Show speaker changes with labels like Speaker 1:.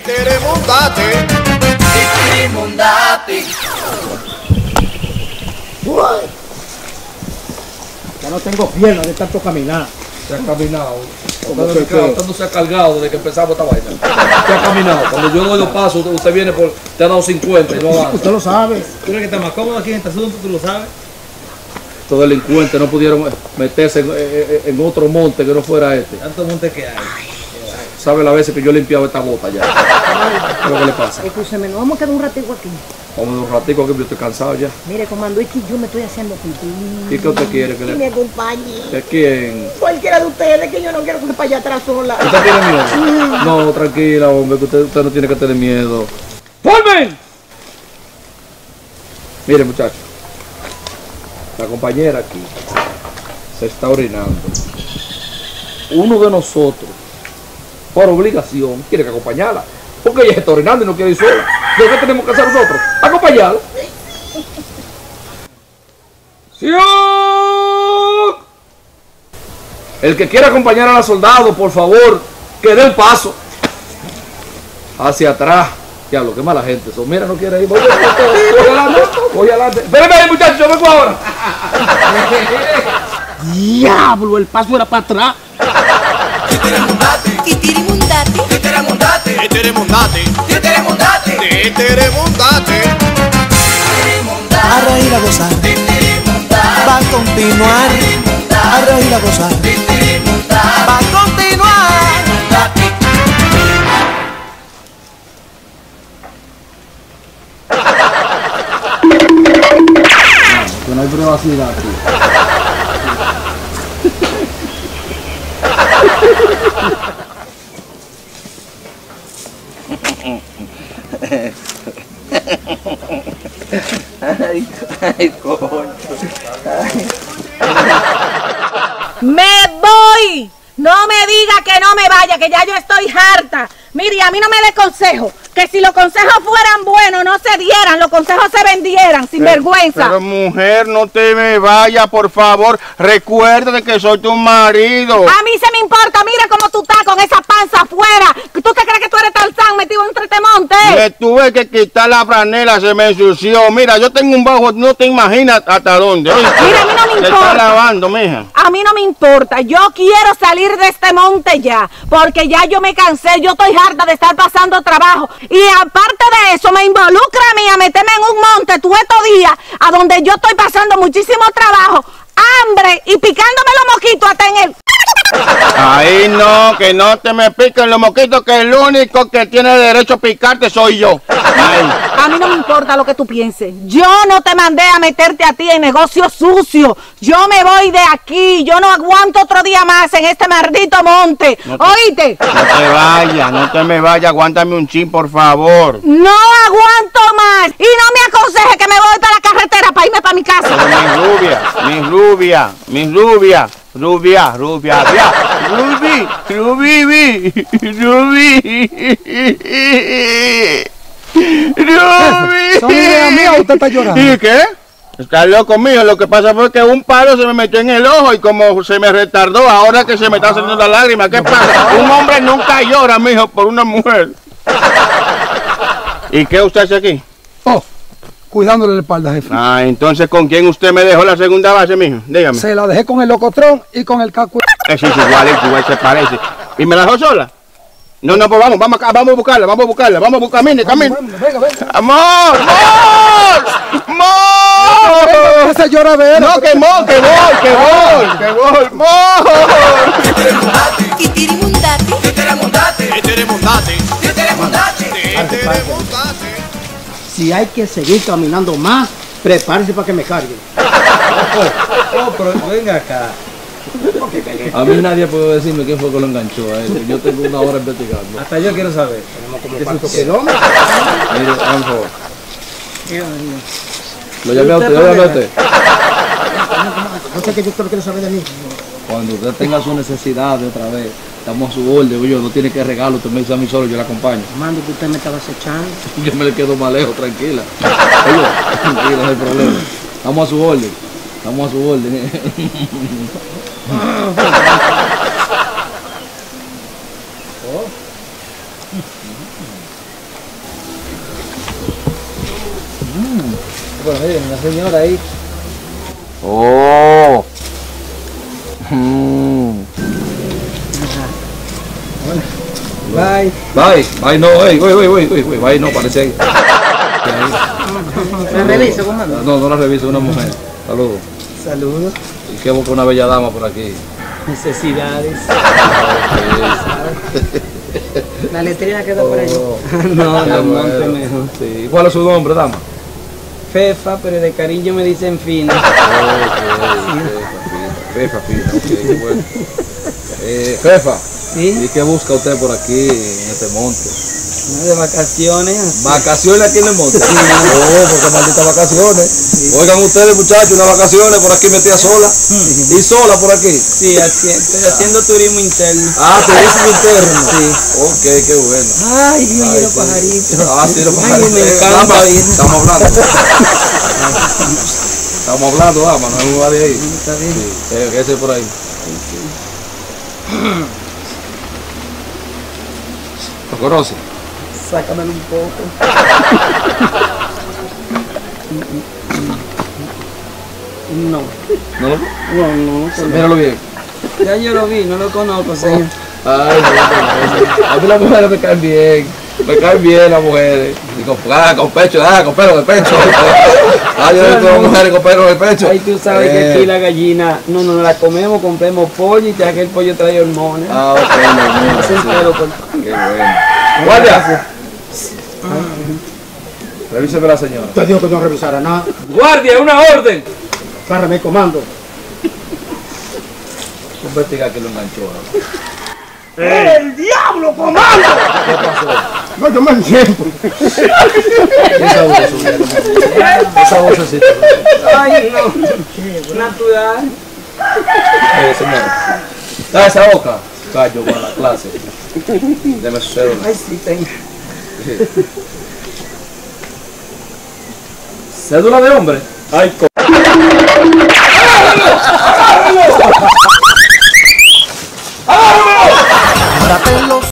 Speaker 1: Titirimundate. Titirimundate.
Speaker 2: Ya no tengo piernas de tanto caminar.
Speaker 3: Se ha caminado. Usted se ha cargado desde que empezamos esta vaina. Se ha caminado. Cuando yo doy los pasos, usted viene por. Te ha dado 50 y no avanza.
Speaker 2: Usted lo sabe.
Speaker 4: ¿Tú crees que está más cómodo aquí en este asunto? ¿Tú lo sabes?
Speaker 3: Estos delincuentes no pudieron meterse en otro monte que no fuera este.
Speaker 4: ¿Tantos montes que hay?
Speaker 3: ¿Sabe las veces que yo he limpiado esta bota ya? ¿Qué es lo que le pasa?
Speaker 5: Escúcheme, nos vamos a quedar un ratico aquí.
Speaker 3: Vamos un ratico aquí, yo estoy cansado ya.
Speaker 5: Mire, comando, es que yo me estoy haciendo pipí.
Speaker 3: ¿Y qué usted quiere que
Speaker 5: Que
Speaker 3: le...
Speaker 5: me acompañe.
Speaker 3: ¿De quién?
Speaker 5: Cualquiera de ustedes, que yo no quiero que para allá atrás sola.
Speaker 3: ¿Usted tiene miedo? No, tranquila, hombre, que usted no tiene que tener miedo. ¡Formen! Mire, muchachos. La compañera aquí se está orinando. Uno de nosotros, por obligación, quiere que acompañarla. Porque ella se está orinando y no quiere ir sola. ¿Qué tenemos que hacer nosotros? Acompañarla. ¡Sí! El que quiera acompañar a la soldado, por favor, que dé el paso hacia atrás. Diablo, qué mala gente son. Mira, no quiere ir. Voy adelante, voy adelante. Espérenme ahí, muchachos, yo vengo ahora.
Speaker 2: Diablo, el paso era para atrás.
Speaker 1: Titirimundate.
Speaker 6: Titirimundate.
Speaker 1: Titirimundate. Titirimundate. Titirimundate. Titirimundate.
Speaker 7: A reír, a gozar, va a continuar. A reír, a gozar, va a continuar.
Speaker 2: Que no hay privacidad aquí.
Speaker 7: Ay, coño.
Speaker 5: ¡Me voy! No me diga que no me vaya, que ya yo estoy harta. Mire, a mí no me dé consejo. Que si los consejos fueran buenos, no se dieran, los consejos se vendieran, sin vergüenza.
Speaker 8: Pero mujer, no te me vayas, por favor. Recuerda que soy tu marido.
Speaker 5: A mí se me importa, mira cómo tú estás con esa panza afuera. ¿Tú te crees que tú eres Tarzán metido entre este monte?
Speaker 8: Me tuve que quitar la franela, se me ensució. Mira, yo tengo un bajo, no te imaginas hasta dónde. ¿Oíste?
Speaker 5: Mira, a mí no me
Speaker 8: Te
Speaker 5: importa.
Speaker 8: está lavando, mija.
Speaker 5: A mí no me importa, yo quiero salir de este monte ya, porque ya yo me cansé, yo estoy harta de estar pasando trabajo. Y aparte de eso, me involucra a mí a meterme en un monte todos estos días, a donde yo estoy pasando muchísimo trabajo, hambre y picándome los mosquitos hasta en el...
Speaker 8: Ahí no, que no te me piquen los mosquitos, que el único que tiene derecho a picarte soy yo. Ay.
Speaker 5: A mí no me importa lo que tú pienses. Yo no te mandé a meterte a ti en negocios sucios. Yo me voy de aquí. Yo no aguanto otro día más en este maldito monte. ¿Oíste?
Speaker 8: No te vayas, no te me vayas. Aguántame un chin, por favor.
Speaker 5: No aguanto más. Y no me aconseje que me voy para la carretera para irme para mi casa.
Speaker 8: Pero mi rubia, Rubia, Ruby.
Speaker 2: ¿Son ideas mías o usted está llorando?
Speaker 8: ¿Y qué? Está loco mío, lo que pasa fue que un palo se me metió en el ojo y como se me retardó, ahora que se me está saliendo la lágrima, ¿qué pasa? Un hombre nunca llora, mijo, por una mujer. ¿Y qué usted hace aquí?
Speaker 2: Oh, cuidándole la espalda, jefe.
Speaker 8: Ah, entonces, ¿con quién usted me dejó la segunda base, mijo? Dígame.
Speaker 2: Se la dejé con el locotrón y con el cacu...
Speaker 8: Eso es igual se parece. ¿Y me la dejó sola? No, pues vamos acá, vamos a buscarla, vamos a buscar, camine.
Speaker 2: Venga.
Speaker 8: ¡Amor!
Speaker 2: Esa lloradera.
Speaker 8: No, que voy.
Speaker 6: Titirimundate.
Speaker 1: Titirimundate. Titirimundate. Titirimundate. Titirimundate.
Speaker 2: Si hay que seguir caminando más, prepárese para que me carguen.
Speaker 4: Pero venga acá.
Speaker 3: A mí nadie puede decirme quién fue que lo enganchó a él. Yo tengo una hora investigando.
Speaker 4: Hasta yo quiero saber.
Speaker 3: Mire, vamos. Lo llamé a usted,
Speaker 2: No sé qué yo quiero saber de mí.
Speaker 3: Cuando usted tenga su necesidad de otra vez, estamos a su orden, oye, no tiene que regalo, usted me dice a mí solo, yo la acompaño.
Speaker 2: Mando que usted me estaba acechando.
Speaker 3: Yo me le quedo más lejos, tranquila. Oye, tranquila, no hay problema. Estamos a su orden.
Speaker 4: Bueno, miren, una señora ahí.
Speaker 3: Oh.
Speaker 4: Bye.
Speaker 3: Bye, no, bye, no, parece ahí.
Speaker 2: ¿Me reviso, comando?
Speaker 3: No la reviso, una mujer. Saludos.
Speaker 4: Saludos.
Speaker 3: Y qué busca una bella dama por aquí.
Speaker 4: Necesidades.
Speaker 2: La letrina queda por allá.
Speaker 4: No, no, monte mejor.
Speaker 3: Sí. ¿Cuál es su nombre, dama?
Speaker 4: Fefa, pero de cariño me dicen Fina.
Speaker 3: Fefa, ok, bueno. Fefa,
Speaker 4: ¿Sí?
Speaker 3: ¿y qué busca usted por aquí en este monte?
Speaker 4: De vacaciones.
Speaker 3: ¿Vacaciones aquí en el monte? Oh, porque malditas vacaciones. Oigan ustedes, muchachos, unas vacaciones por aquí metida sola. ¿Y sola por aquí?
Speaker 4: Sí, estoy haciendo turismo interno.
Speaker 3: Ah, turismo interno.
Speaker 4: Sí.
Speaker 3: Ok, qué bueno.
Speaker 4: Ay, oye, los pajaritos.
Speaker 3: Ah, sí, los pajaritos.
Speaker 4: Ay, me encanta.
Speaker 3: Dama, estamos hablando. Estamos hablando, dama, no es un lugar de ahí.
Speaker 4: Está bien.
Speaker 3: Sí, ese por ahí. ¿Lo conoce?
Speaker 4: Sácamelo un poco. No.
Speaker 3: ¿No lo
Speaker 4: No.
Speaker 3: Míralo bien.
Speaker 4: Ya yo lo vi, no lo conozco, señor.
Speaker 3: Ay, no. A mí las mujeres me caen bien. Me caen bien las mujeres. Y con pecho, con pelo de pecho. Ay, yo tengo mujeres con pelo de pecho.
Speaker 4: Ay, tú sabes que aquí la gallina, no la comemos, compremos pollo y ya que el pollo trae hormonas.
Speaker 3: Ah, ok, no,
Speaker 4: Es un
Speaker 3: sí.
Speaker 4: pelo por...
Speaker 3: Qué bueno. Guardia. Revíseme la señora.
Speaker 2: Usted dijo que no revisara nada.
Speaker 3: Guardia, una orden.
Speaker 2: Cárrame, comando.
Speaker 3: Investiga que lo enganchó.
Speaker 2: ¡El diablo, comando!
Speaker 3: ¿Qué pasó?
Speaker 2: No, yo me entiendo.
Speaker 3: Esa voz subía. Esa vocecita.
Speaker 4: Ay, no. Natural.
Speaker 3: Señora. Da esa boca. Callo para la clase. Deme su cédula.
Speaker 4: Ay, sí, tengo.
Speaker 3: ¿Cédula de hombre? Ay,